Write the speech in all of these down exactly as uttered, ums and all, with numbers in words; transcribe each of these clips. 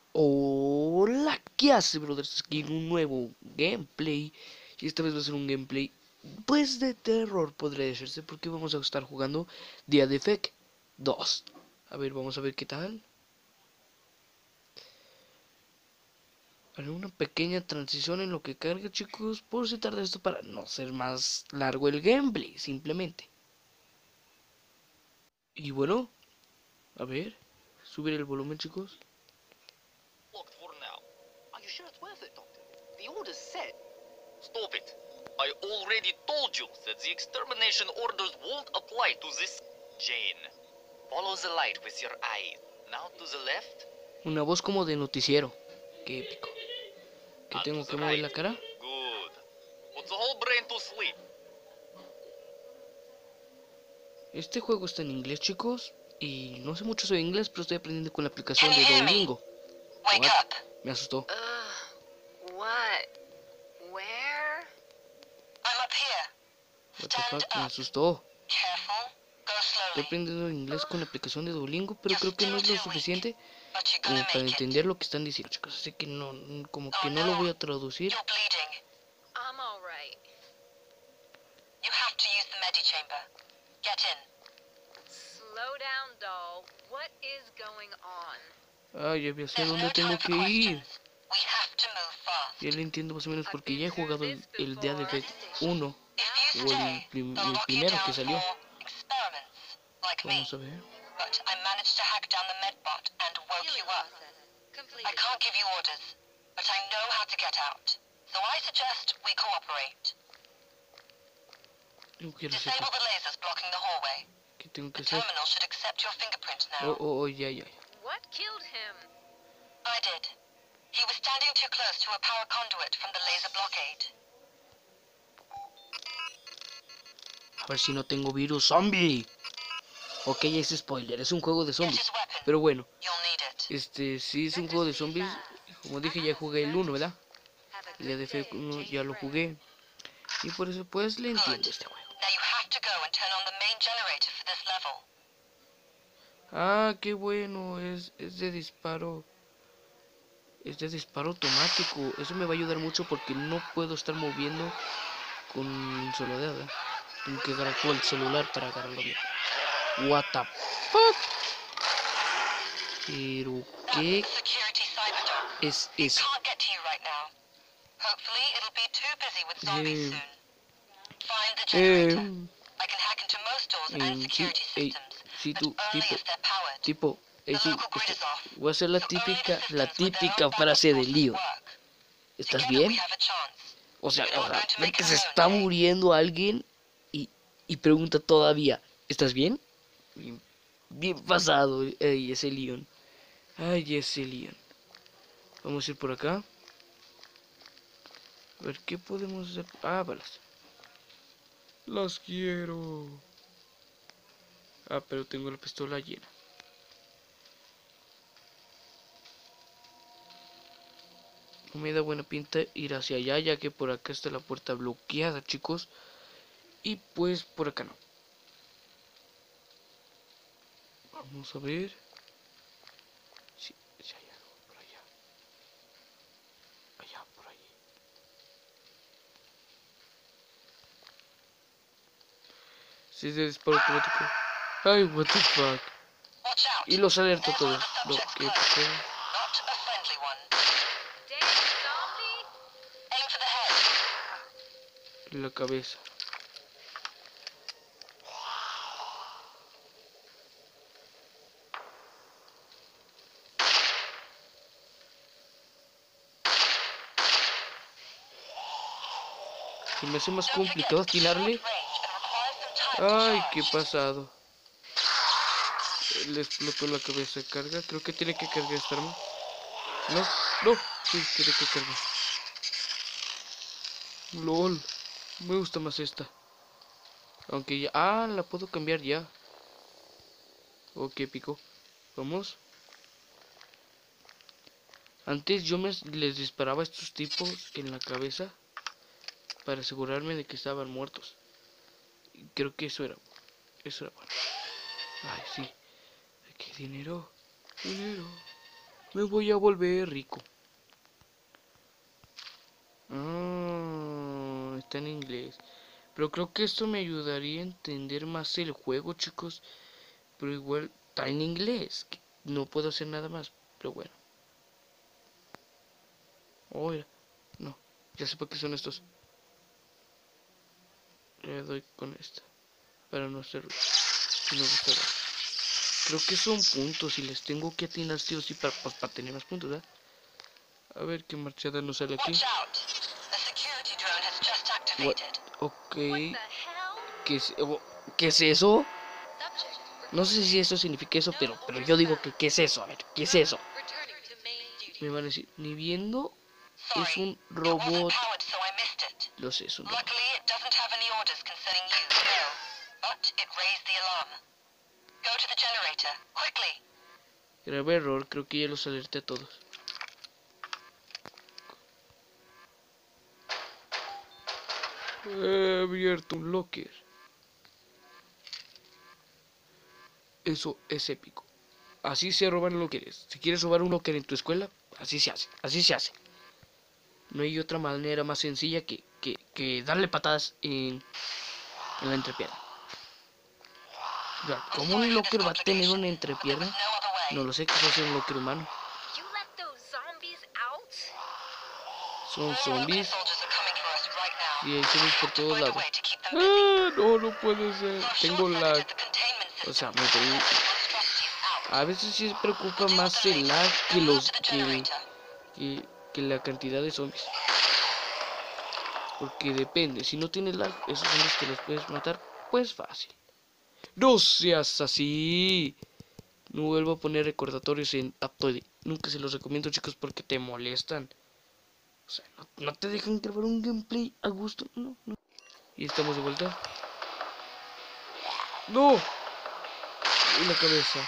Hola, ¿qué hace, brothers? Aquí en un nuevo gameplay. Y esta vez va a ser un gameplay, pues, de terror, podría decirse, porque vamos a estar jugando The Effect dos. A ver, vamos a ver qué tal. Haré una pequeña transición en lo que carga, chicos, por si tarda esto para no ser más largo el gameplay, simplemente. Y bueno, a ver, subir el volumen, chicos. Locked for now. Are you sure it's worth it, Doctor? The order's set. Stop it. I already told you that the extermination orders won't apply to this Jane. Follow the light with your eyes. Now to the left. Una voz como de noticiero. Qué épico. ¿Que And tengo to que the mover right. la cara? Good. Put the whole brain to sleep. Este juego está en inglés, chicos, y no sé mucho sobre inglés, pero estoy aprendiendo con la aplicación de Duolingo. Wake What? up. Me asustó. Uh, what? Where? I'm up here. What the Stand fuck, me up. asustó. Careful. Go Estoy slowly. aprendiendo inglés con la aplicación de Duolingo, pero creo que no es lo suficiente But you're como gonna para make it. entender lo que están diciendo, chicos. Así que no, como que Oh, no lo no. voy a traducir. You're bleeding. I'm alright. You have to use the medi chamber. Get in. Slow down, doll. What is going on? Ah, ya voy a sé There's dónde no tengo time for que ir. questions. We have to move fast. Ya le entiendo más o menos I've porque ya been he jugado through el, this el Dead before. Effect uno, If you o el, stay, prim- they'll el lock you primero down que salió. for experiments, like me. Vamos a ver. But I managed to hack down the medbot and woke you up. I can't give you orders, but I know how to get out. So I suggest we cooperate. No quiero hacer Disable the lasers blocking the hallway. ¿Qué tengo que The hacer? terminal should accept your fingerprint Oh, now. oh, oh, ya, ya, ya. What killed him? I did. He was standing too close to a power conduit from the laser blockade. A ver si no tengo virus zombie. Ok, ya es spoiler, es un juego de Get zombies. his weapon. Pero bueno, You'll need it. este sí es un juego de zombies. Como dije, ya jugué el uno, ¿verdad? Have a El Dead good Effect day, uno Jane ya lo Grey. jugué. Y por eso pues le entiendo este juego. Now you have to go and turn on the main generator for this level. Ah, qué bueno, es, es de disparo. Es de disparo automático. Eso me va a ayudar mucho porque no puedo estar moviendo con un solo dedo. Tengo que agarrar todo el celular para agarrarlo bien. What the fuck? Pero qué Security Cyberdog. es He eso. can't get to you right now. Hopefully it'll be too busy with zombies Eh, soon. Find the Eh, generator. I can hack into most doors and eh, sí, security ey, systems, sí, but tú, only tipo, if they're powered. tipo, ey, The sí, local grid este, is off. voy a hacer la So only the típica, la systems with their típica own backup frase de forces Leon. work. ¿Estás Together we bien? have a chance. O sea, You're o not sea, going to ve make que it se alone, está Jane. muriendo alguien y, y pregunta todavía, ¿estás bien? Bien, bien pasado, ey, ese Leon. Ay, ese Leon. Vamos a ir por acá. A ver, ¿qué podemos hacer? Ah, balas. Las quiero. Ah, pero tengo la pistola llena. No me da buena pinta ir hacia allá, ya que por acá está la puerta bloqueada, chicos. Y pues por acá no. Vamos a ver. Si, si hay algo por allá. Allá, por ahí. Si es de disparo automático. Ay, what the fuck. Watch out. Y los alerto There's one todos. of the Lo subjects que close. pasó. Not a friendly one. Damn zombie! Aim for the head. En la cabeza. Se me hace más Don't forget, complicado it's short atinarle. range and requires some time to Ay, qué charge. pasado. Le explotó la cabeza. Carga. Creo que tiene que cargar esta arma. No, no. Sí, tiene que cargar. LOL. Me gusta más esta. Aunque ya... Ah, la puedo cambiar ya. Ok, pico. Vamos. Antes yo me les disparaba a estos tipos en la cabeza para asegurarme de que estaban muertos. Y creo que eso era... Eso era bueno. Ay, sí. ¿Qué dinero? Dinero. Me voy a volver rico. Ah, está en inglés. Pero creo que esto me ayudaría a entender más el juego, chicos. Pero igual está en inglés. No puedo hacer nada más. Pero bueno. Oh, mira. No. Ya sé para qué son estos. Le doy con esta. Para no hacer ruido. Si no gusta dar. Creo que son puntos y les tengo que atinar sí o sí para, para, para tener más puntos, ¿verdad? A ver qué marchada nos sale aquí. Watch out. A security drone has just What? activated. Ok. What the hell? ¿Qué es, oh, ¿qué es eso? Subject. No sé si eso significa eso, pero, pero yo digo que ¿qué es eso? A ver, ¿qué es eso? Returning to main duty. Me van a decir, ni viendo, es Sorry. un It wasn't robot. powered, so I missed it. Lo sé, es un robot. Luckily, it doesn't have any orders concerning you, no. But it raised the alarm. Go to the generator, quickly. Grave error, creo que ya los alerté a todos. He abierto un locker. Eso es épico. Así se roban lockers. Si quieres robar un locker en tu escuela, así se hace. Así se hace. No hay otra manera más sencilla que, que, que darle patadas en, en la entrepierna. O sea, ¿cómo un locker va a tener una entrepierna? No other way. No lo sé, quizás sea un locker humano. You let those zombies out? Son More zombies. soldiers are coming for us right now. Y hay zombies por todos Find a lados. way to keep them busy. Ah, no, no puede ser. So Tengo short-circuited lag. the containment O sea, system. me tengo... Monstrosities out. A veces sí me preocupa más el lag que los que, que, que la cantidad de zombies. Porque depende, si no tienes lag, esos zombies que los puedes matar, pues fácil. No seas así. No vuelvo a poner recordatorios en Aptoide. Nunca se los recomiendo, chicos, porque te molestan. O sea, no, no te dejan grabar un gameplay a gusto. No, no. Y estamos de vuelta. ¡No! Y la cabeza.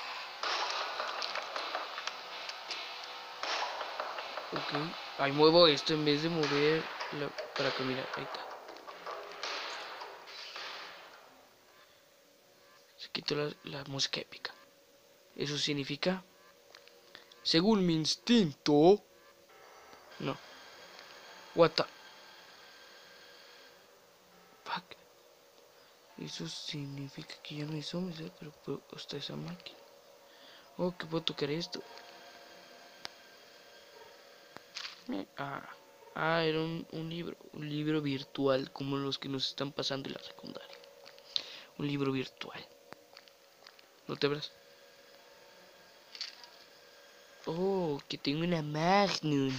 Ok. Ahí muevo esto en vez de mover la, para caminar. Ahí está. Se quitó la, la música épica. Eso significa, según mi instinto, no. What the fuck. Eso significa que ya no hay zombies, ¿eh? Pero puedo hasta esa máquina. Oh, que puedo tocar esto. Ah, ah, era un, un libro, un libro virtual como los que nos están pasando en la secundaria. Un libro virtual. ¿No te verás? Oh, que tengo una Magnum.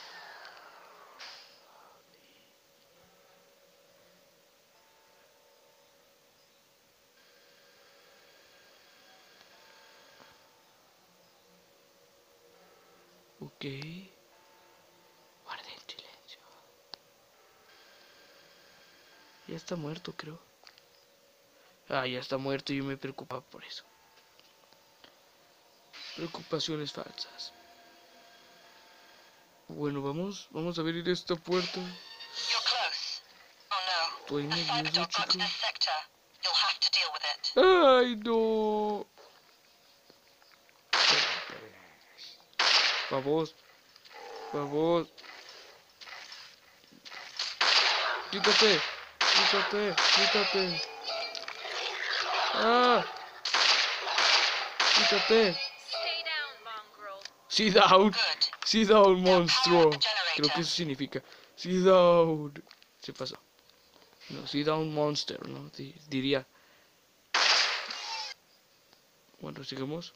Ok. Guarda el silencio. Ya está muerto, creo. Ah, ya está muerto y yo me preocupaba por eso. Preocupaciones falsas. Bueno, vamos, vamos a abrir esta puerta. You're close. Oh no. Estoy A cyber nervioso, dog got to chicos. this sector. You'll have to deal with it. Ay, no. Vamos, vamos. Quítate, quítate, quítate. Ah, quítate. Stay down, mongrel. Sit down, Good. sit down, monstruo. Power the generator. Creo que eso significa sit down. Se pasó. No, sit down, monster, ¿no? Di- diría. Bueno, sigamos.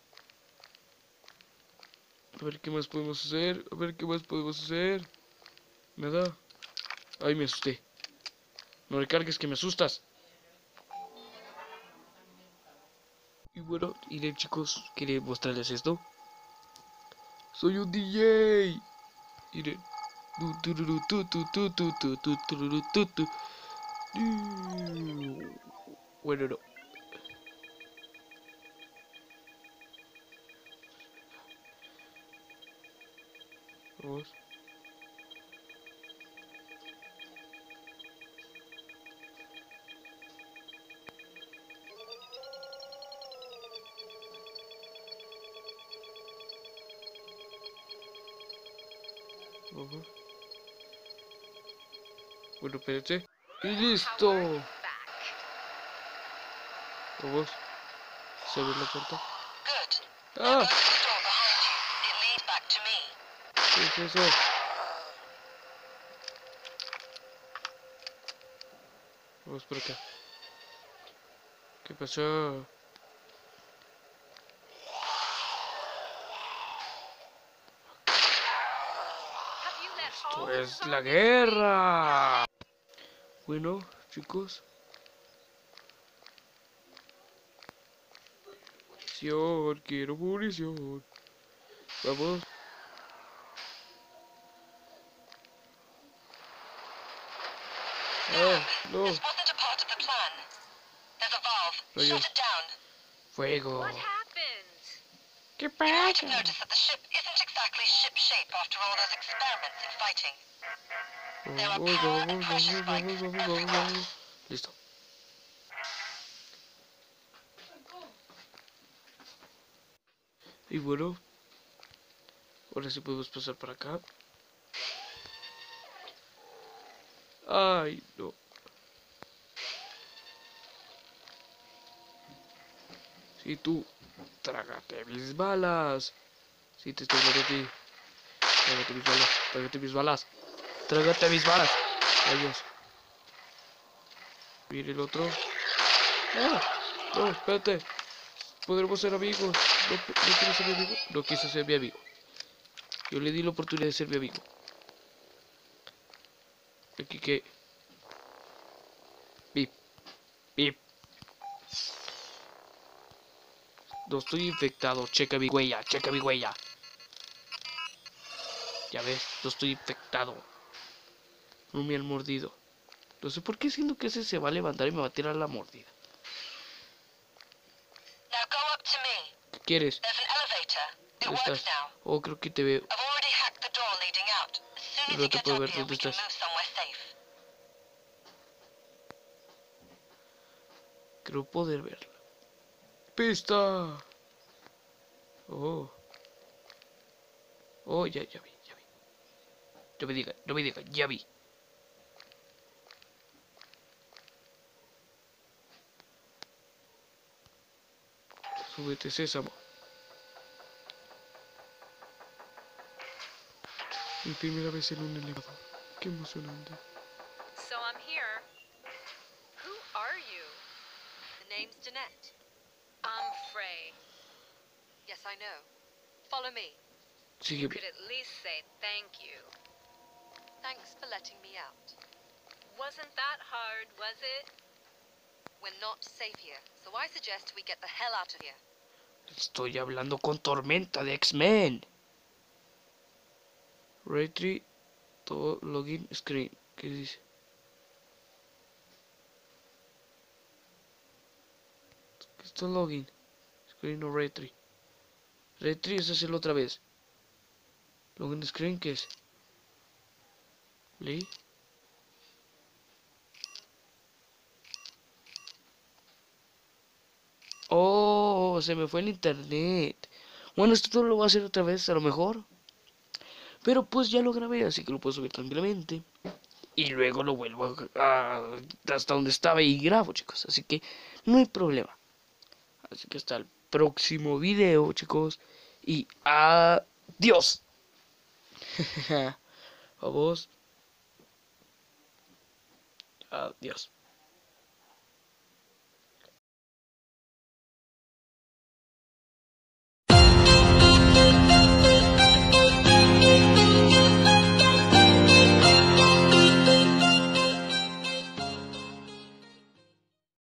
A ver qué más podemos hacer. A ver qué más podemos hacer. Nada. Ay, me asusté. No recargues que me asustas. Y bueno, iré, chicos, quería mostrarles esto. Soy un D J. Iré. Tu, tururu, tu, tu, tu, tu, tu, tu, tururu, tu, tu. Du. Bueno, no. Vamos. Ajá. Bueno, espérate. ¡Y listo! Vamos. Se abre la puerta. Good. ¡Ah! Close the door behind you. It leads back to me. ¿Qué es eso? Vamos por acá. ¿Qué pasó? Esto es la guerra. Bueno, chicos. Munición, quiero munición. Vamos. Ah, no. This wasn't a part of the plan. There's a valve. Rayos. Shut it down. Fuego. What happened? ¿Qué You might pasa? have noticed that the ship isn't exactly ship-shape after all those experiments in fighting. Vamos, vamos, vamos, vamos, vamos, vamos, vamos. Listo. Y bueno, ahora sí podemos pasar por acá. Ay, no. Sí, tú, trágate mis balas. Sí, te estoy hablando a ti. Trágate mis balas, trágate mis balas. Trágate mis balas. Adiós. Mire el otro. Ah, no, espérate. Podremos ser amigos. No, no quieres ser mi amigo. No quise ser mi amigo. Yo le di la oportunidad de ser mi amigo. Aquí que. Bip. Bip. No estoy infectado. Checa mi huella. Checa mi huella. Ya ves, no estoy infectado. No me han mordido. No sé por qué siento que ese se va a levantar y me va a tirar la mordida. Now go up to me. ¿Qué quieres? There's an elevator. It ¿Dónde works estás? now. Oh, creo que te veo. I've already hacked the door leading out. As soon as No you te get puedo up ver. here, ¿Dónde we can estás? move somewhere safe. Creo poder verla. ¡Pista! Oh. Oh, ya, ya vi, ya vi. No me diga, no me diga, ya vi. Súbete, sésamo. Mi primera vez en un elevador. Qué emocionante. So I'm here. Who are you? The name's Danette. I'm Frey. Yes, I know. Follow me. You Sígueme. could at least say thank you. Thanks for letting me out. Wasn't that hard, was it? We're not safe here, so I suggest we get the hell out of here. Estoy hablando con Tormenta de X-Men. Retry to login screen. ¿Qué dice? ¿Qué está login? Screen o Retry. Retry es hacerlo otra vez. Login screen, ¿qué es? ¿Leí? Oh, se me fue el internet. Bueno, esto todo lo voy a hacer otra vez, a lo mejor. Pero pues ya lo grabé, así que lo puedo subir tranquilamente. Y luego lo vuelvo a, a- hasta donde estaba y grabo, chicos. Así que no hay problema. Así que hasta el próximo video, chicos. Y adiós. Vamos. Adiós.